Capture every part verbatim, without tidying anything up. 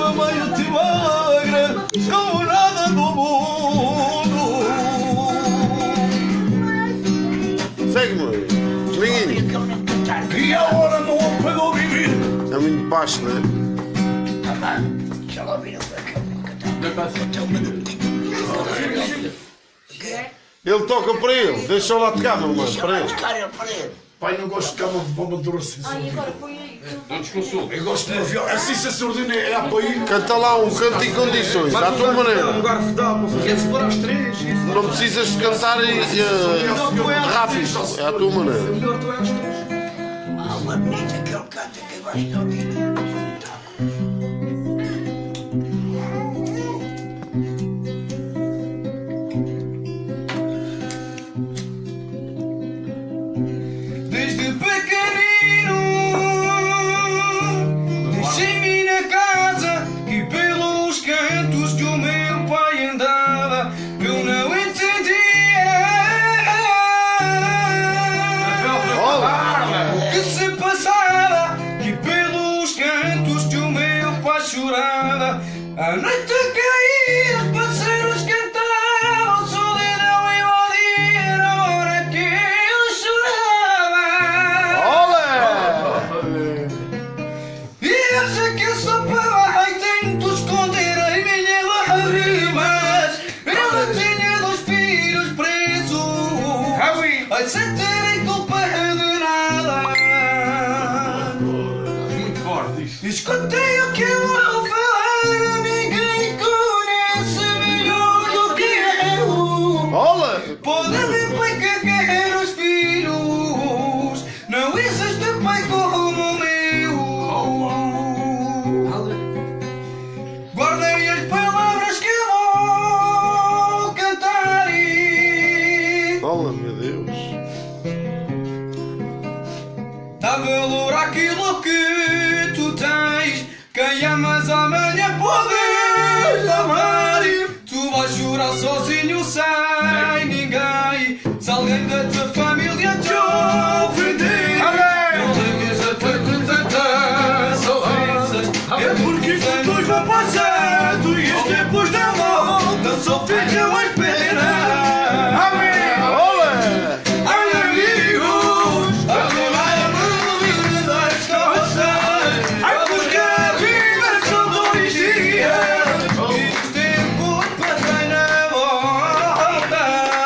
meio-te magra, como nada do mundo. Segue-me, Dominguinho. E agora não pegou viver. É muito baixo, não é? Já lá viram para cá, Ele toca para ele, deixa lá tocar, meu mano, para ele. para ele. Pai, não gosto de cama de bomba de assim. Ai, agora põe aí. Não desconsulta. Eu gosto de uma viola. Assim se a surdina é a país. Canta lá um canto em condições, à tua maneira. Um garfo dá para fazer. Quer-se pôr às três. Não precisas de cantar uh, rápido, é à tua maneira. Melhor tu é às três. Há uma bonita que ele canta que eu gosto de ouvir. Desde pequenino deixei-me na casa e pelos cantos que o meu pai andava eu não entendia o que se passava e pelos cantos que o meu pai chorava a noite caía, os pássaros cantavam, solidão invadia na hora que eu chorava. E eu sei que essa palavra tento esconder em minhas lágrimas. Ela tinha dois filhos presos, ai, sem terem culpa de nada. Muito forte isto. Escutei o que eu vou falar, ninguém conhece melhor do que eu. Olha! Podem pai que quer os filhos, não existe pai como o meu. Guardem as palavras que eu vou cantar e Olha, meu Deus! dá valor àquilo que tu tens. Quem amas amanhã podes amar. Tu vais chorar sozinho sem ninguém. Se alguém da tua família te ofender, não leves a tua com tantas ofensas. É porque os tempos vão passando e os tempos não voltam, só ficam a esperar. Olha! Ai, amigos, agora a vida das costas. Ai, porque a vida são dois dias e os tempos passam na volta.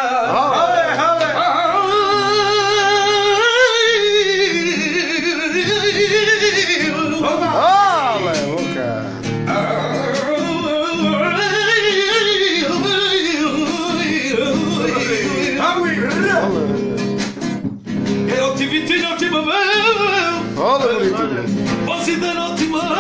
Olha, boca! Eu te vi, não te mamão. Olha, bonito! Você ainda não te mamão.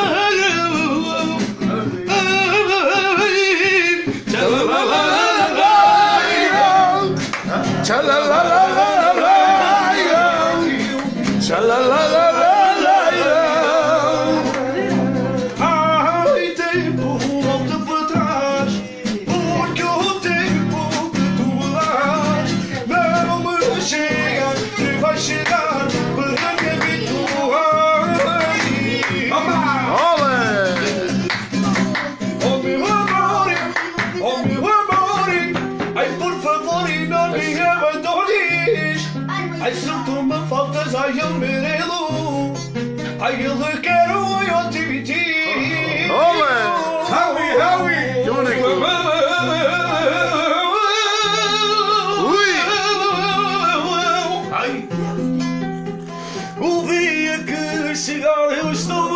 Ai, tempo, volta para trás, porque o tempo que tu dás não me chega, nem vai chegar para me habituar. Olha! Oh meu amor, oh meu amor, ai por favor e não me abandones. Ai se tu me faltas, ai eu mereço. Ai ele quero eu te pedir. Olha! Howie, Howie, Que bonito! Ui! Ai, o dia que chegar eu estou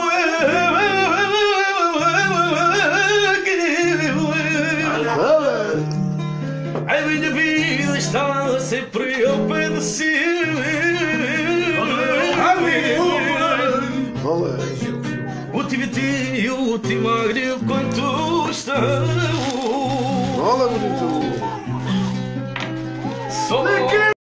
a minha vida está sempre ao pé de si. Olha! O tiviti e o timagre quanto estão. Olha, bonito! Só